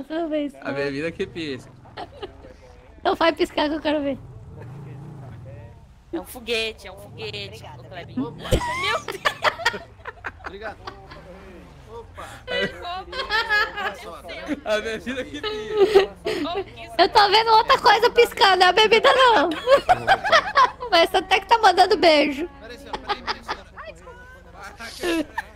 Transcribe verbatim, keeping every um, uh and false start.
Outra vez. A bebida que pisca. Não vai piscar que eu quero ver. É um foguete, é um foguete. Ô, Clebinho. Meu Deus! Obrigado. Opa. A bebida que pisca. Eu tô vendo outra coisa piscando, é a bebida não. Mas até que tá mandando beijo. Peraí, senhora. Peraí, peraí, senhora.